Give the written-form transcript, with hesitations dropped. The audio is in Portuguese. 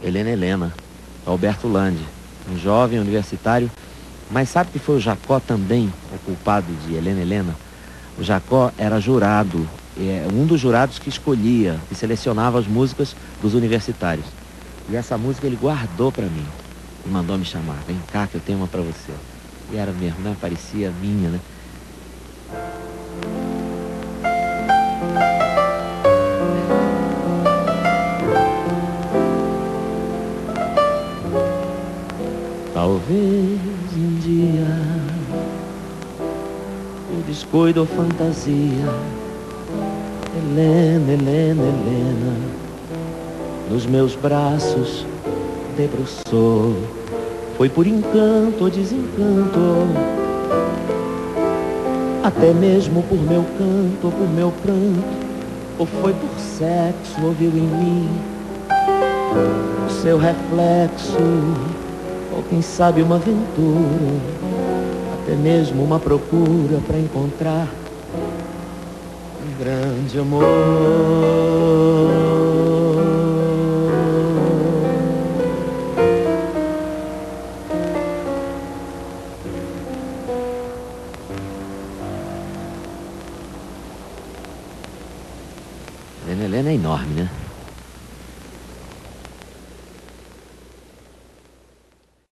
Helena Helena, Alberto Landi, um jovem universitário. Mas sabe que foi o Jacó também o culpado de Helena Helena? O Jacó era jurado, um dos jurados que escolhia, que selecionava as músicas dos universitários. E essa música ele guardou para mim e mandou me chamar. Vem cá que eu tenho uma para você. E era mesmo, né? Parecia minha, né? Talvez um dia o descuido ou fantasia, Helena, Helena, Helena, nos meus braços debruçou. Foi por encanto ou desencanto, até mesmo por meu canto ou por meu pranto, ou foi por sexo, ouviu em mim o seu reflexo, ou quem sabe uma aventura, até mesmo uma procura para encontrar um grande amor. Helena Helena é enorme, né?